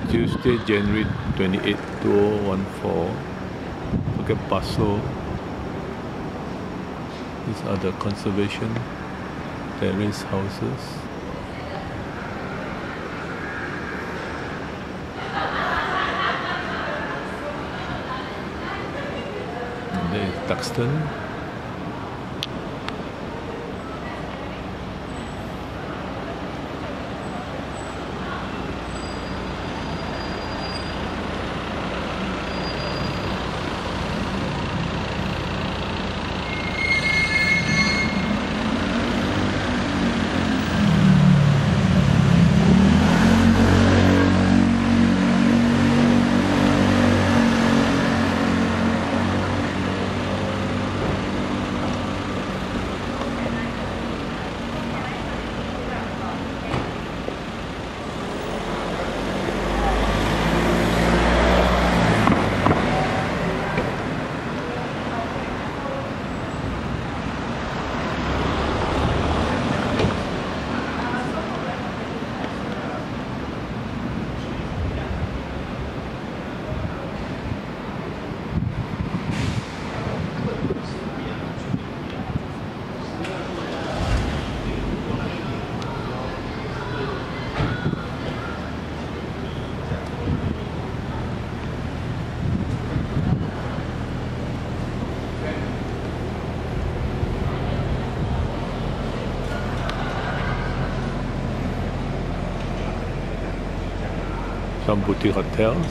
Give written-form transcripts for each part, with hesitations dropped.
Tuesday, January 28, 2014. Look at Paso. These are the conservation terrace houses. And there is Tuxton. Some boutique hotels.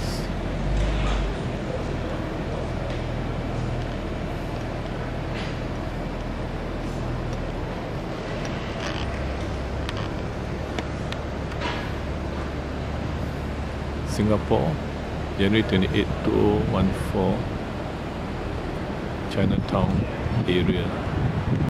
Singapore, January 28, 2014, Chinatown area.